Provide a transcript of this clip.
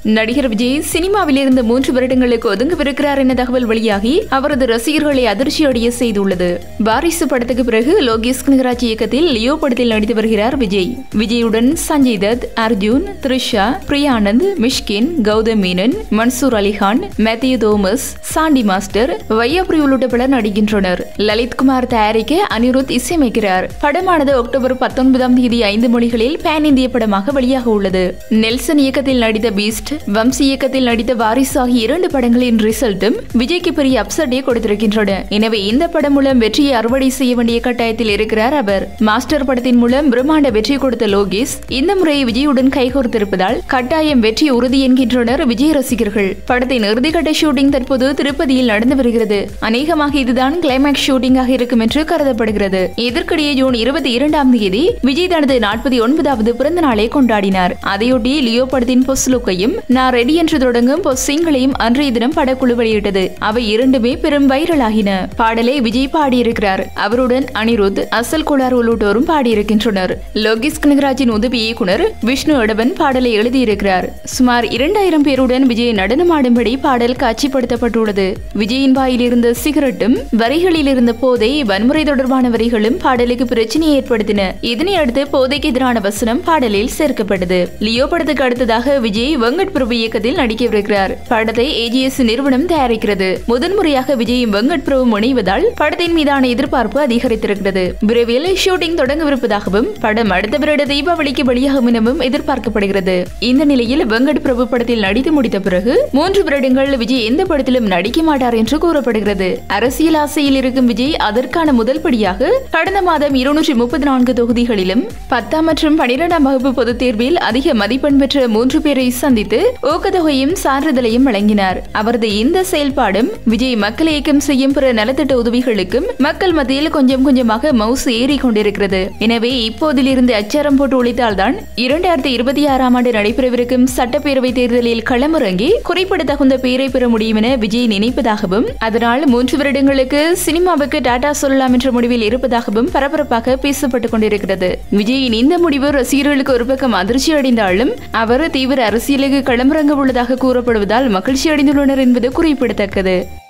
நடிகர் விஜய் சினிமாவில் இருந்து 3 வருடங்களுக்கு ஒதுங்கவிருக்கிறார் என தகவல் வெளியாகி அவரது ரசிகர்களை அதிர்ச்சி அடைய செய்துள்ளது. வாரிசு படத்துக்கு பிறகு லோகேஷ் கனகராஜ் இயக்கத்தில் லியோ படத்தில் நடித்து வருகிறார் விஜய். விஜயுடன் Sanjay Dutt, Arjun, Trisha, Priyanand, Mysskin, Gautham Menon, Mansoor Alikhan, Mathew Thomas, Sandy master, Vaiyapuri உள்ளிட்ட பலர் நடிக்கின்றனர். லலித் குமார் தயாரிக்க அனிருத் இசையமைக்கிறார். படமானது அக்டோபர் 19ஆம் தேதி 5 மொழிகளில் பேன் இந்திய படமாக வெளியாக உள்ளது. நெல்சன் இயக்கத்தில் நடித்த பீஸ்ட், வம்சி இயக்கத்தில் நடித்த வாரிசு ஆகிய 2 படங்களின் ரிசல்ட்டும் விஜய்க்கு பெரிய அப்செட்டை கொடுத்திருக்கின்றன. எனவே இந்த படம் மூலம் வெற்றியை அறுவடை செய்ய வேண்டிய கட்டாயத்தில் இருக்கிறார் அவர். மாஸ்டர் படத்தின் மூலம் பிரம்மாண்ட வெற்றி கொடுத்த லோகேஷ் இந்த முறை விஜயுடன் கைகோர்த்திருப்பதால் கட்டாயம் வெற்றி உறுதி என்கின்றனர் விஜய் ரசிகர்கள். படத்தின் இறுதிக்கட்ட ஷூட்டிங் தற்போது திருப்பதியில் நடந்து வருகிறது. அநேகமாக இதுதான் கிளைமேக்ஸ் ஷூட்டிங்காக இருக்கும் என்று கருதப்படுகிறது. இதற்கிடையே ஜூன் 22ஆம் தேதி விஜய் தனது 49வது பிறந்த நாளை கொண்டாடினார். அதையொட்டி லியோ படத்தின் பொஸ் லுக்கையும் நான் ரெடி என்று தொடங்கும் சிங்களையும் அன்றைய தினம் படக்குழு வெளியிட்டது. அவை இரண்டுமே பெரும் வைரலாகின. பாடலை விஜய் பாடியிருக்கிறார். அவருடன் அனிருத், அசல் கோளாறு உள்ளிட்டோரும் பாடியிருக்கின்றனர். லோகேஷ் கனகராஜின் உதவி இயக்குனர் விஷ்ணு அடவன் பாடலை எழுதியிருக்கிறார். சுமார் 2000 பேருடன் விஜய் நடனமாடும்படி பாடல் காட்சிப்படுத்தப்பட்டுள்ளது. விஜயின் வாயில் இருந்த சிகரெட்டும் வரிகளில் இருந்த போதை, வன்முறை தொடர்பான வரிகளும் பாடலுக்கு பிரச்சனையை ஏற்படுத்தின. இதனை அடுத்து போதைக்கு எதிரான வசனம் பாடலில் சேர்க்கப்பட்டது. லியோ படத்துக்கு அடுத்ததாக விஜய் வெங்கட் பிரபு இயக்கத்தில் நடிக்கவிருக்கிறார். படத்தை AGS நிறுவனம் தயாரிக்கிறது. முதன்முறையாக விஜயும் வெங்கட் பிரபு இணைவதால் படத்தின் மீதான எதிர்பார்ப்பு அதிகரித்திருக்கிறது. விரைவில் ஷூட்டிங் தொடங்கவிருப்பதாகவும் படம் அடுத்த வருட தீபாவளிக்கு வெளியாகும் எனவும் எதிர்பார்க்கப்படுகிறது. இந்த நிலையில் வெங்கட் பிரபு படத்தில் நடித்து முடித்த பிறகு 3 வருடங்கள் விஜய் எந்த படத்திலும் நடிக்க மாட்டார் என்று கூறப்படுகிறது. அரசியல் ஆசையில் இருக்கும் விஜய் அதற்கான முதல் படியாக கடந்த மாதம் 234 தொகுதிகளிலும் 10ஆம் மற்றும் 12ஆம் வகுப்பு பொதுத் தேர்வில் அதிக மதிப்பெண் பெற்ற 3 பேரை சந்தித்து ஊக்கத்தொகையும் சான்றிதழையும் வழங்கினார். அவரது இந்த செயல்பாடும் விஜய் மக்கள் இயக்கம் செய்யும் பிற நலத்திட்ட உதவிகளுக்கும் மக்கள் மத்தியில் கொஞ்சம் கொஞ்சமாக மவுசு ஏறி கொண்டிருக்கிறது. எனவே இப்போதிலிருந்து அச்சாரம் போட்டு ஒழித்தால்தான் 2026ஆம் ஆண்டு நடைபெறவிருக்கும் சட்டப்பேரவை தேர்தலில் களமிறங்கி குறிப்பிடத்தகுந்த பேரை பெற முடியும் என விஜய் நினைப்பதாகவும் அதனால் 3 வருடங்களுக்கு சினிமாவுக்கு டாடா சொல்லலாம் என்ற முடிவில் இருப்பதாகவும் பரபரப்பாக பேசப்பட்டுக் கொண்டிருக்கிறது. விஜயின் இந்த முடிவு ரசிகர்களுக்கு ஒரு பக்கம் அதிர்ச்சி அடைந்தாலும் அவர் தீவிர அரசியலுக்கு களமிறங்க உள்ளதாக கூறப்படுவதால் மகிழ்ச்சி அடைந்துள்ளனர் என்பது குறிப்பிடத்தக்கது.